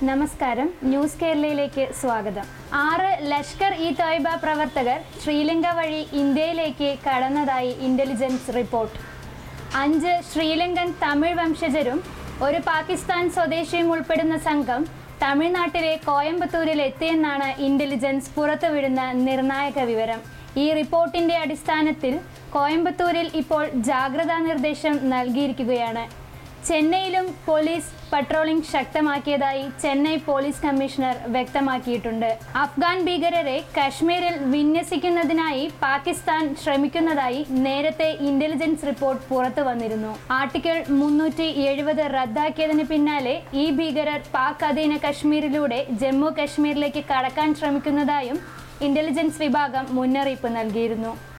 നമസ്കാരം, ന്യൂസ് കേരളയിലേക്ക് സ്വാഗതം. 6 ലഷ്കർ-ഇ-തോയ്ബ പ്രവർത്തകർ ശ്രീലങ്ക വഴി ഇന്ത്യയിലേക്ക് കടന്നതായി ഇന്റലിജൻസ് റിപ്പോർട്ട്. 5 ശ്രീലങ്കൻ തമിഴ് വംശജരും 1 പാകിസ്ഥാൻ സ്വദേശിയും ഉൾപ്പെടുന്ന സംഘം തമിഴ്നാട്ടിലെ കോയമ്പത്തൂരിൽ എത്തിയെന്നാണ് ഇന്റലിജൻസ് പുറത്തുവിടുന്ന നിർണായക വിവരം. ഈ റിപ്പോർട്ടിന്റെ അടിസ്ഥാനത്തിൽ കോയമ്പത്തൂരിൽ ഇപ്പോൾ ജാഗ്രതാ നിർദ്ദേശം നൽകിയിരിക്കുകയാണ്. ചെന്നൈയിലും പോലീസ് പട്രോളിംഗ് ശക്തമാക്കിയതായി ചെന്നൈ പോലീസ് കമ്മീഷണർ വ്യക്തമാക്കിയിട്ടുണ്ട്. അഫ്ഗാൻ ഭീകരരെ കശ്മീരിൽ വിന്യസിക്കുന്നതിനായി പാകിസ്ഥാൻ ശ്രമിക്കുന്നതായി നേരത്തെ ഇന്റലിജൻസ് റിപ്പോർട്ട് പുറത്തു വന്നിരുന്നു. ആർട്ടിക്കിൾ 370 റദ്ദാക്കിയതിന് പിന്നാലെ ഈ ഭീകരർ പാക് അധീന കശ്മീരിലൂടെ ജമ്മു കശ്മീരിലേക്ക് കടക്കാൻ ശ്രമിക്കുന്നതായും ഇന്റലിജൻസ് വിഭാഗം മുന്നറിയിപ്പ് നൽകിയിരുന്നു.